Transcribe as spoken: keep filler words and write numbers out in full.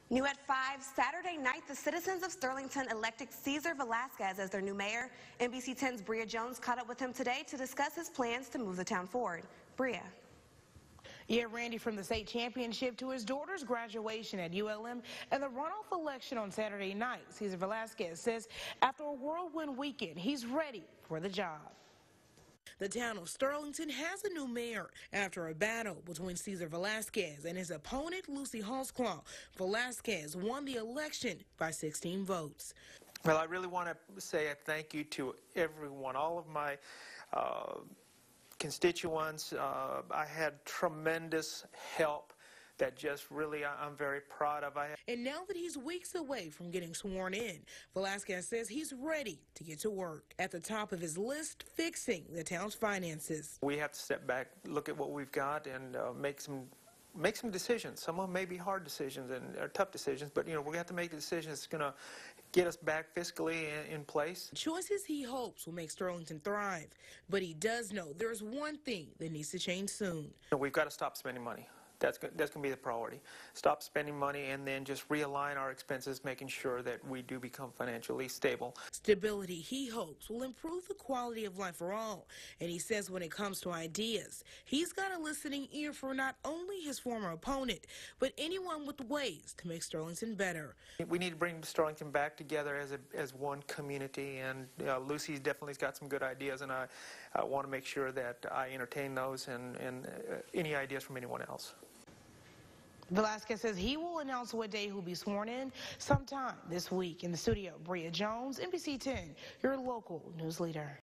New at five, Saturday night, the citizens of Sterlington elected Cesar Velasquez as their new mayor. N B C ten's Bria Jones caught up with him today to discuss his plans to move the town forward. Bria. Yeah, Randy, from the state championship to his daughter's graduation at U L M and the runoff election on Saturday night, Cesar Velasquez says after a whirlwind weekend, he's ready for the job. The town of Sterlington has a new mayor after a battle between Cesar Velasquez and his opponent, Lucy Holtzclaw. Velasquez won the election by sixteen votes. Well, I really want to say a thank you to everyone, all of my uh, constituents. Uh, I had tremendous help that just really I'm very proud of. I and now that he's weeks away from getting sworn in, Velasquez says he's ready to get to work. At the top of his list, fixing the town's finances. We have to step back, look at what we've got, and uh, make some make some decisions. Some of them may be hard decisions and are tough decisions, but you know we have to make the decisions that's going to get us back fiscally in, in place. Choices he hopes will make Sterlington thrive, but he does know there's one thing that needs to change soon. You know, we've got to stop spending money. That's, that's going to be the priority. Stop spending money and then just realign our expenses, making sure that we do become financially stable. Stability, he hopes, will improve the quality of life for all. And he says when it comes to ideas, he's got a listening ear for not only his former opponent, but anyone with ways to make Sterlington better. We need to bring Sterlington back together as, a, as one community, and uh, Lucy's definitely got some good ideas, and I, I want to make sure that I entertain those and, and uh, any ideas from anyone else. Velasquez says he will announce what day he'll be sworn in sometime this week. In the studio, Bria Jones, N B C ten, your local news leader.